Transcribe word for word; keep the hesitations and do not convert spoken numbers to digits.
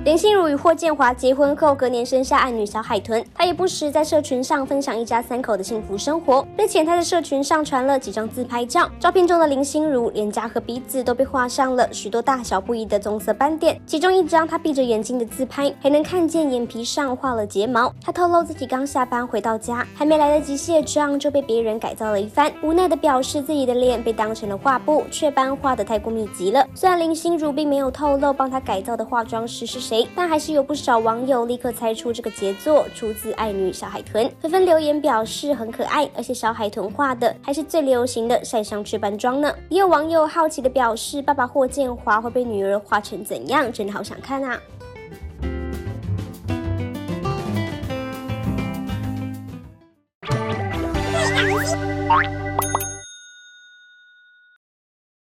林心如与霍建华结婚后，隔年生下爱女小海豚。她也不时在社群上分享一家三口的幸福生活。日前，她在社群上传了几张自拍照，照片中的林心如脸颊和鼻子都被画上了许多大小不一的棕色斑点。其中一张她闭着眼睛的自拍，还能看见眼皮上画了睫毛。她透露自己刚下班回到家，还没来得及卸妆就被别人改造了一番，无奈的表示自己的脸被当成了画布，雀斑画得太过密集了。虽然林心如并没有透露帮她改造的化妆师是谁，但还是有不少网友立刻猜出这个杰作出自爱女小海豚，纷纷留言表示很可爱，而且小海豚画的还是最流行的晒伤雀斑妆呢。也有网友好奇的表示，爸爸霍建华会被女儿画成怎样，真的好想看啊。 Bye.